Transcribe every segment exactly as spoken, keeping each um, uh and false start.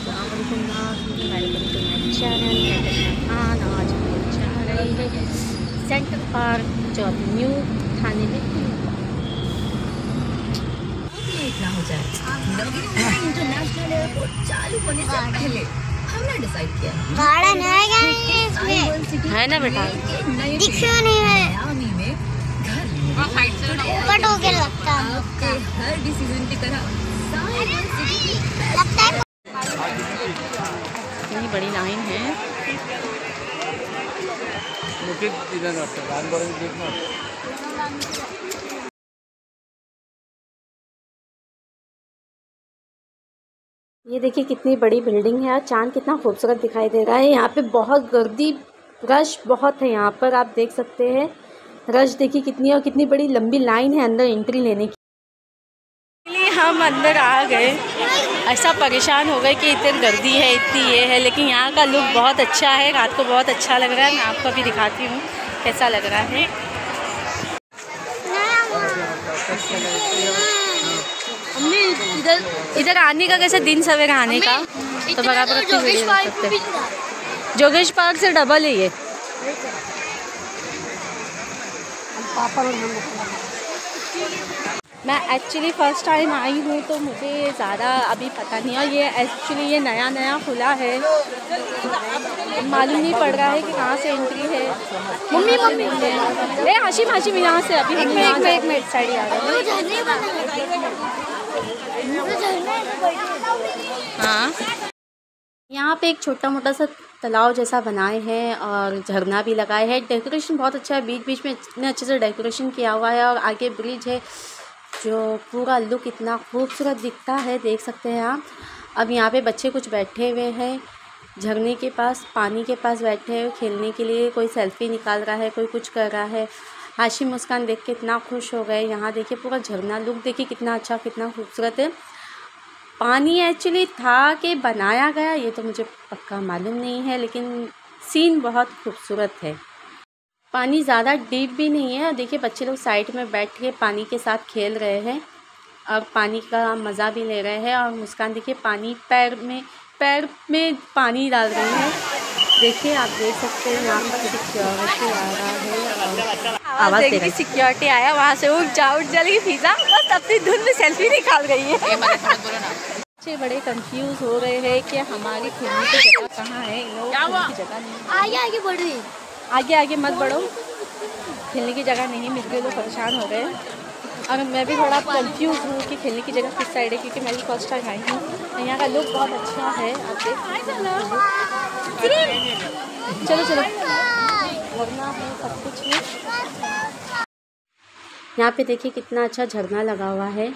Channel आज हम जा रहे हैं सेंटर पार्क जो न्यू थाने में इतना हो जाए इंटरनेशनल एयरपोर्ट चालू होने से पहले हमने डिसाइड किया गार्डन है इसमें है ना बेटा, दिखा नहीं है मियामी में घर कट हो के लगता है आपके हर डिसीजन की तरह लगता है। इतनी बड़ी लाइन है। ये देखिए कितनी बड़ी बिल्डिंग है और चांद कितना खूबसूरत दिखाई दे रहा है। यहाँ पे बहुत गर्दी रश बहुत है। यहाँ पर आप देख सकते हैं रश देखिए कितनी और कितनी बड़ी लंबी लाइन है अंदर एंट्री लेने की। हम अंदर आ गए, ऐसा परेशान हो गए कि इतनी गर्दी है, इतनी ये है, लेकिन यहाँ का लुक बहुत अच्छा है। रात को बहुत अच्छा लग रहा है। मैं आपको अभी दिखाती हूँ कैसा लग रहा है। हमने इधर इधर आने का कैसे दिन सवेरा आने का तो बराबर जोगेश पार्क से डबल है ये। मैं एक्चुअली फ़र्स्ट टाइम आई हूँ तो मुझे ज़्यादा अभी पता नहीं है। ये एक्चुअली ये नया नया खुला है, मालूम नहीं पड़ रहा है कि कहाँ से एंट्री है। मम्मी मम्मी ए हाशिम हाशिम यहाँ से अभी हम एक मिनट एक मिनट साइड आ रहे हैं। हाँ, यहाँ पे एक छोटा मोटा सा तालाब जैसा बनाए हैं और झरना भी लगाए है। डेकोरेशन बहुत अच्छा है, बीच बीच में इतने अच्छे से डेकोरेशन किया हुआ है और आगे ब्रिज है जो पूरा लुक इतना खूबसूरत दिखता है, देख सकते हैं आप। अब यहाँ पे बच्चे कुछ बैठे हुए हैं झरने के पास, पानी के पास बैठे हैं खेलने के लिए। कोई सेल्फी निकाल रहा है, कोई कुछ कर रहा है। हाशिम मुस्कान देख के इतना खुश हो गए। यहाँ देखिए पूरा झरना लुक देखिए कितना अच्छा कितना खूबसूरत है। पानी एक्चुअली था कि बनाया गया ये तो मुझे पक्का मालूम नहीं है, लेकिन सीन बहुत खूबसूरत है। पानी ज़्यादा डीप भी नहीं है। देखिए बच्चे लोग साइड में बैठ के पानी के साथ खेल रहे हैं और पानी का मज़ा भी ले रहे हैं। और मुस्कान देखिए पानी पैर में पैर में पानी डाल रही है। देखिए आप देख सकते हैं यहाँ पर सिक्योरिटी आ रहा है, आवाज़ देखिए सिक्योरिटी आया वहाँ से उठ जा उठ जा लेकिन फिजा बस अपनी धुन में सेल्फी निकाल रही है। बच्चे बड़े कंफ्यूज हो रहे हैं कि हमारी खेलने की जगह कहाँ है। इन लोगों की जगह नहीं, आगे आगे बढ़ रही आगे आगे मत बढ़ो, खेलने की जगह नहीं मिल गई, लोग परेशान हो गए। और मैं भी थोड़ा कंफ्यूज हूँ कि खेलने की जगह किस साइड है, क्योंकि मैं भी फर्स्ट टाइम आई हूँ। यहाँ का लुक बहुत अच्छा है, आप देख चलो चलो झरना है सब कुछ है। यहाँ पे देखिए कितना अच्छा झरना लगा हुआ है।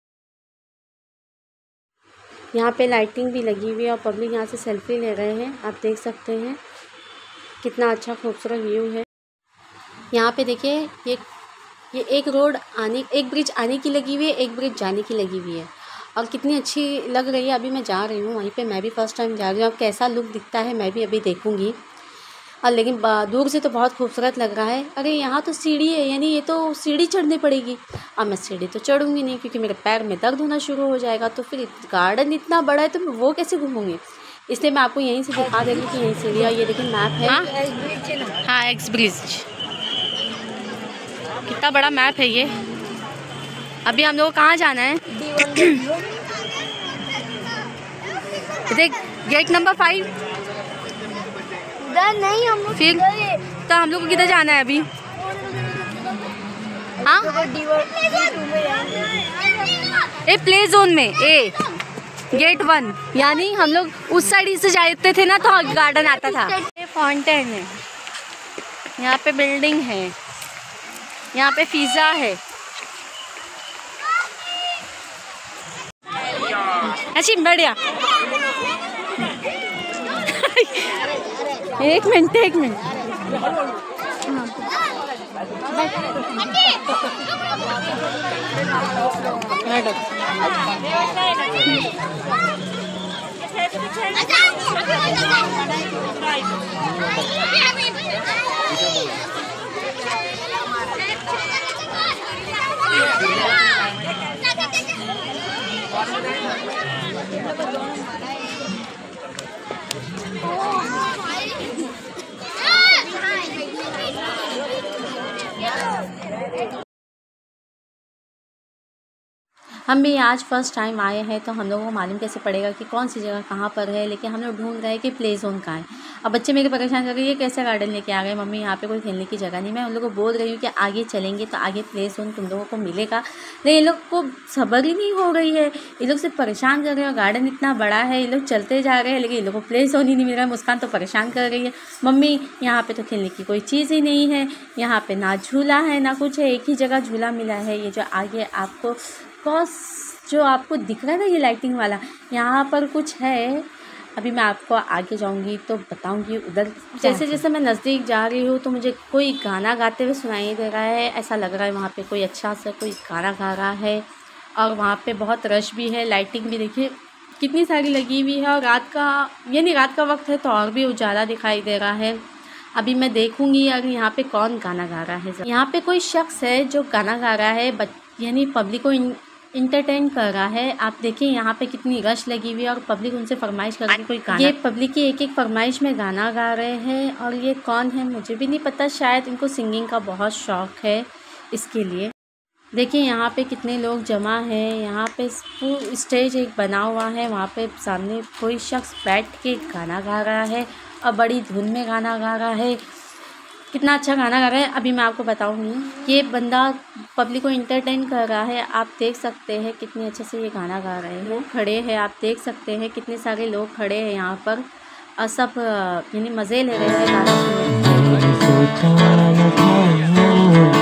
यहाँ पे लाइटिंग भी लगी हुई है और पब्लिक यहाँ से सेल्फी ले रहे हैं। आप देख सकते हैं कितना अच्छा खूबसूरत व्यू है। यहाँ पे देखिए ये ये एक रोड आने एक ब्रिज आने की लगी हुई है, एक ब्रिज जाने की लगी हुई है और कितनी अच्छी लग रही है। अभी मैं जा रही हूँ वहीं पे, मैं भी फ़र्स्ट टाइम जा रही हूँ। अब कैसा लुक दिखता है मैं भी अभी देखूँगी। और लेकिन दूर से तो बहुत खूबसूरत लग रहा है। अरे यहाँ तो सीढ़ी है, यानी ये तो सीढ़ी चढ़नी पड़ेगी। अब मैं सीढ़ी तो चढ़ूँगी नहीं क्योंकि मेरे पैर में दर्द होना शुरू हो जाएगा। तो फिर गार्डन इतना बड़ा है तो मैं वो कैसे घूमूँगी, इसलिए मैं आपको यहीं से दिखा दे रही हूँ कि यहीं सीढ़ी है। ये देखिए मैप है। हाँ एक्स ब्रिज, कितना बड़ा मैप है ये। अभी हम लोग कहाँ जाना है? देख गेट नंबर फाइव। नहीं हम फिर तो हम लोग को किधर जाना है अभी? हाँ ए प्ले जोन में ए गेट वन, यानी हम लोग उस साइड से जाते थे ना तो गार्डन आता था। ये फाउंटेन है, यहाँ पे बिल्डिंग है, यहाँ पे पिज़्ज़ा है। अच्छी बढ़िया। एक मिनट एक मिनट हम भी आज फर्स्ट टाइम आए हैं तो हम लोगों को मालूम कैसे पड़ेगा कि कौन सी जगह कहाँ पर है, लेकिन हम लोग ढूंढ रहे हैं कि प्ले जोन कहाँ है। अब बच्चे मेरे परेशान कर रहे हैं, ये कैसे गार्डन लेके आ गए मम्मी, यहाँ पे कोई खेलने की जगह नहीं। मैं उन लोगों को बोल रही हूँ कि आगे चलेंगे तो आगे प्ले जोन तुम लोगों को मिलेगा, लेकिन ये लोग को सब्र ही नहीं हो रही है। ये लोग से परेशान कर रहे हैं, गार्डन इतना बड़ा है, ये लोग चलते जा रहे हैं लेकिन ये लोग को प्ले जोन ही नहीं मिल रहा है। मुस्कान तो परेशान कर रही है, मम्मी यहाँ पे तो खेलने की कोई चीज़ ही नहीं है, यहाँ पे ना झूला है ना कुछ है, एक ही जगह झूला मिला है। ये जो आगे आपको कॉस जो आपको दिख रहा है ना ये लाइटिंग वाला, यहाँ पर कुछ है। अभी मैं आपको आगे जाऊंगी तो बताऊंगी उधर। जैसे जैसे मैं नज़दीक जा रही हूँ तो मुझे कोई गाना गाते हुए सुनाई दे रहा है, ऐसा लग रहा है वहाँ पे कोई अच्छा सा कोई गाना गा रहा है। और वहाँ पे बहुत रश भी है, लाइटिंग भी देखिए कितनी सारी लगी हुई है, और रात का यानी रात का वक्त है तो और भी उजाला दिखाई दे रहा है। अभी मैं देखूंगी अगर यहाँ पे कौन गाना गा रहा है। यहाँ पे कोई शख्स है जो गाना गा रहा है, यानी पब्लिक को इंटरटेन कर रहा है। आप देखिए यहाँ पे कितनी रश लगी हुई है और पब्लिक उनसे फरमाइश कर रही है कोई गाना। ये पब्लिक की एक एक फरमाइश में गाना गा रहे हैं, और ये कौन है मुझे भी नहीं पता, शायद इनको सिंगिंग का बहुत शौक है इसके लिए। देखिए यहाँ पे कितने लोग जमा हैं, यहाँ पे स्टेज एक बना हुआ है, वहाँ पे सामने कोई शख्स बैठ के गाना गा रहा है और बड़ी धुन में गाना गा रहा है। कितना अच्छा गाना गा रहा है, अभी मैं आपको बताऊंगी। ये बंदा पब्लिक को इंटरटेन कर रहा है, आप देख सकते हैं कितने अच्छे से ये गाना गा रहे हैं। लोग खड़े हैं, आप देख सकते हैं कितने सारे लोग खड़े हैं यहाँ पर, और सब यानी मज़े ले रहे हैं गाना सुनने।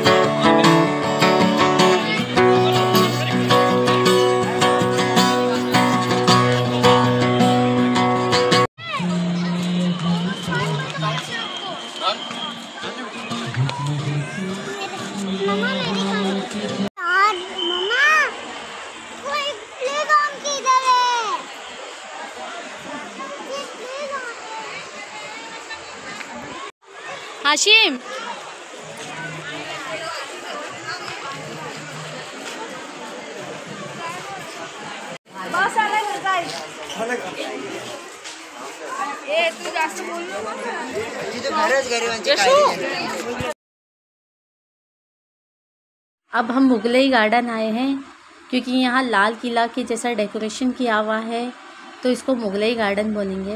हाशिम अब हम मुगलई गार्डन आए हैं, क्योंकि यहाँ लाल किला के जैसा डेकोरेशन किया हुआ है तो इसको मुगलई गार्डन बोलेंगे।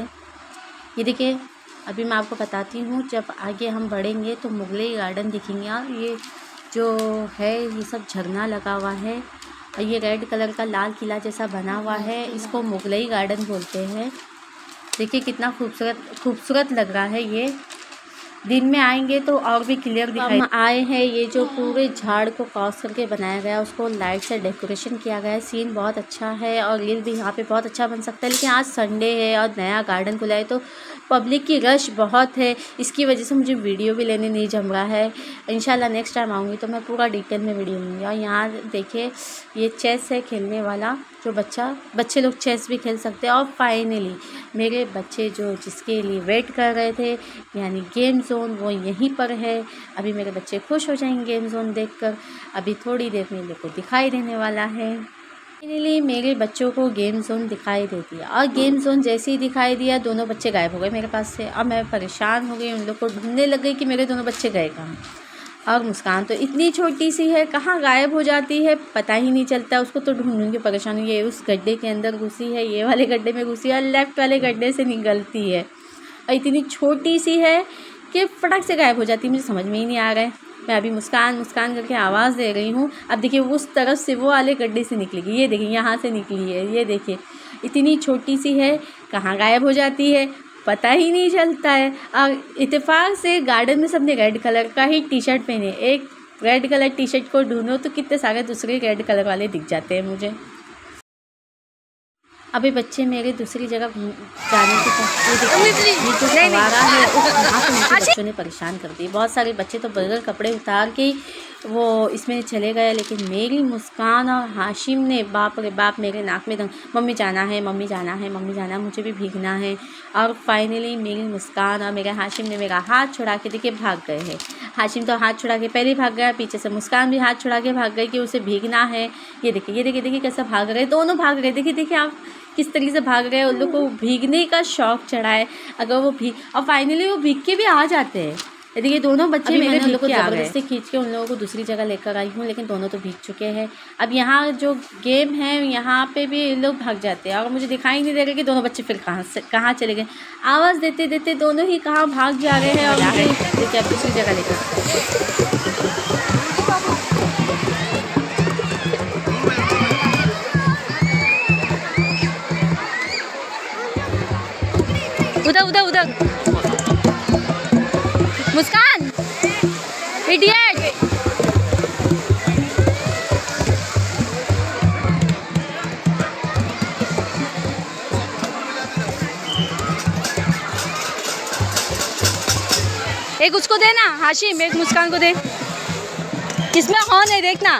ये देखिए अभी मैं आपको बताती हूँ, जब आगे हम बढ़ेंगे तो मुगलई गार्डन दिखेंगे। और ये जो है ये सब झरना लगा हुआ है, और ये रेड कलर का लाल किला जैसा बना हुआ है, इसको मुगलई गार्डन बोलते हैं। देखिए कितना खूबसूरत खूबसूरत लग रहा है। ये दिन में आएंगे तो और भी क्लियर दिखाई। हम आए हैं, ये जो पूरे झाड़ को क्रॉस करके बनाया गया है उसको लाइट से डेकोरेशन किया गया है। सीन बहुत अच्छा है और रील भी यहाँ पे बहुत अच्छा बन सकता है, लेकिन आज संडे है और नया गार्डन खुला है तो पब्लिक की रश बहुत है, इसकी वजह से मुझे वीडियो भी लेने नहीं जम रहा है। इंशाल्लाह नेक्स्ट टाइम आऊँगी तो मैं पूरा डिटेल में वीडियो लूँगी। और यहाँ देखिए ये चेस है खेलने वाला, जो बच्चा बच्चे लोग चेस भी खेल सकते हैं। और फाइनली मेरे बच्चे जो जिसके लिए वेट कर रहे थे यानी गेम जोन, वो यहीं पर है। अभी मेरे बच्चे खुश हो जाएंगे गेम जोन देखकर, अभी थोड़ी देर में मेरे को दिखाई देने वाला है। फाइनली मेरे बच्चों को गेम जोन दिखाई दे दिया, और गेम जोन जैसे ही दिखाई दिया दोनों बच्चे गायब हो गए मेरे पास से। अब मैं परेशान हो गई, उन लोग को ढूंढने लग गई कि मेरे दोनों बच्चे गए कहाँ। और मुस्कान तो इतनी छोटी सी है, कहाँ गायब हो जाती है पता ही नहीं चलता, उसको तो ढूंढने की परेशानी। ये उस गड्ढे के अंदर घुसी है, ये वाले गड्ढे में घुसी है, और लेफ्ट वाले गड्ढे से निकलती है, और इतनी छोटी सी है कि फटक से गायब हो जाती है। मुझे समझ में ही नहीं आ रहा है। मैं अभी मुस्कान मुस्कान करके आवाज़ दे रही हूँ। अब देखिए उस तरफ से वो वाले गड्ढे से निकलेगी, ये देखिए यहाँ से निकली है, ये देखिए इतनी छोटी सी है, कहाँ गायब हो जाती है पता ही नहीं चलता है। और इत्तेफाक से गार्डन में सबने रेड कलर का ही टी शर्ट पहने, एक रेड कलर टी शर्ट को ढूंढो तो कितने सारे दूसरे रेड कलर वाले दिख जाते हैं मुझे। अभी बच्चे मेरे दूसरी जगह जाने की ये जो फवारा है वहाँ से मुझे बच्चों ने परेशान कर दी। बहुत सारे बच्चे तो बगैर कपड़े उतार के वो इसमें चले गए, लेकिन मेरी मुस्कान और हाशिम ने बाप रे बाप मेरे नाक में दम, मम्मी जाना है मम्मी जाना है मम्मी जाना है, मुझे भी भीगना है। और फाइनली मेरी मुस्कान और मेरे हाशिम ने मेरा हाथ छुड़ा के देखिए भाग गए हैं। हाशिम तो हाथ छुड़ा के पहले भाग गया, पीछे से मुस्कान भी हाथ छुड़ा के भाग गई कि उसे भीगना है। ये देखिए ये देखिए देखिए कैसे भाग रहे, दोनों भाग रहे। देखिए देखिए आप किस तरीके से भाग रहे हैं, उन लोग को भीगने का शौक़ चढ़ा है। अगर वो भीग और फाइनली वो भीग के भी आ जाते हैं, देखिए दोनों बच्चे अभी मैंने मेरे उन लोगों को भीग के आ गए। ज़बरदस्ती खींच के उन लोगों को दूसरी जगह लेकर आई हूँ, लेकिन दोनों तो भीग चुके हैं। अब यहाँ जो गेम है यहाँ पे भी लोग भाग जाते हैं और मुझे दिखाई नहीं दे रहा कि दोनों बच्चे फिर कहाँ से कहाँ चले गए। आवाज़ देते देते दोनों ही कहाँ भाग जा रहे हैं और मुझे देखिए अब दूसरी जगह लेकर। उधर उधर उधर मुस्कान इडियट। एक उसको दे ना हाशिम, एक मुस्कान को दे। इसमें हॉर्न है देखना।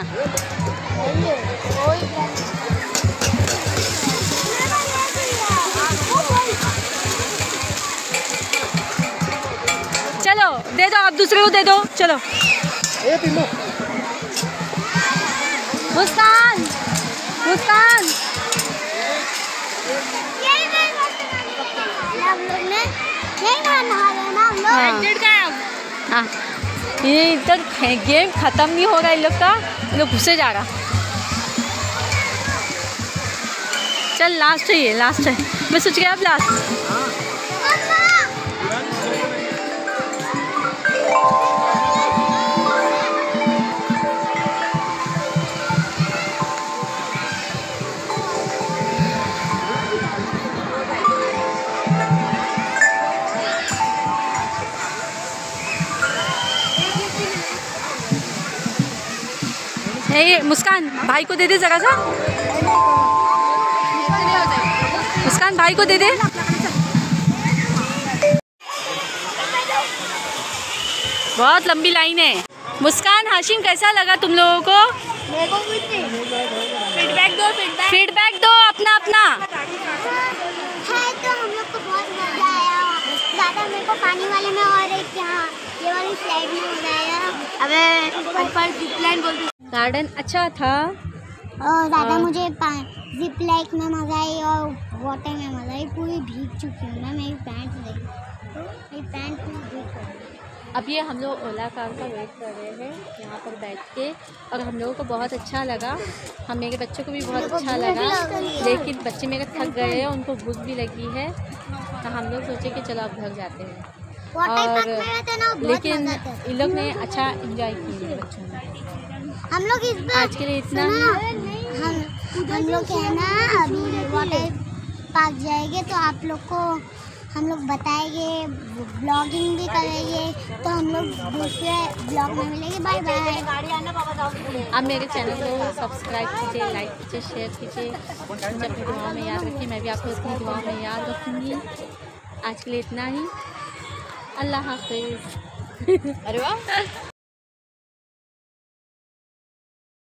चलो दे दो, आप दूसरे को दे दो। चलो मुस्कान मुस्कान हम लोग ने यही खाना खा रहे हैं ना हम लोग। हाँ हाँ, ये इधर गेम ख़त्म नहीं हो रहा इन लोग का, ये लोग घुसे जा रहा। चल लास्ट है, ये लास्ट है। मैं सोच गया अब लास्ट। ये मुस्कान भाई को दे दे जरा सा। मुस्कान भाई को दे दे। बहुत लंबी लाइन है। मुस्कान हाशिम कैसा लगा तुम लोगों को? फीडबैक दो फीडबैक फीडबैक दो अपना अपना। है तो हम लोग को बहुत मजा आया। ज़्यादा मेरे को पानी वाले में और एक यहाँ ये वाली स्लाइड में मजा आया। अबे ऊपर जिप लाइन बोल दो। गार्डन अच्छा था और ज़्यादा मुझे जिप लाइक में मजा आई और वाटर में मजा आई। पूरी भीग चुकी हूँ मैं, मेरी पैंट देख, मेरी पैंट पूरी भीग गई। अब ये हम लोग ओला कार का वेट कर रहे हैं यहाँ पर बैठ के, और हम लोगों को बहुत अच्छा लगा। हम मेरे बच्चों को भी बहुत अच्छा लगा, लेकिन बच्चे मेरे थक गए हैं, उनको भूख भी लगी है, तो हम लोग सोचे कि चलो अब घर जाते हैं। और लेकिन इन लोग ने अच्छा एंजॉय किया बच्चों ने। हम लोग इस बार आज के लिए इतना ही। हम हम लोग है ना अभी वाटर पार्क जाएंगे तो आप लोग को हम लोग बताएंगे, ब्लॉगिंग भी करेंगे, तो हम लोग दूसरे ब्लॉग में मिलेंगे। Bye bye. आप मेरे चैनल को सब्सक्राइब कीजिए, लाइक कीजिए, शेयर कीजिए, मुझे अपनी दुआओं में याद रखिए, मैं भी आपको अपनी दुआओं में याद रखूँगी। आज के लिए इतना ही। अल्लाह हाफिज़। अरे वाह।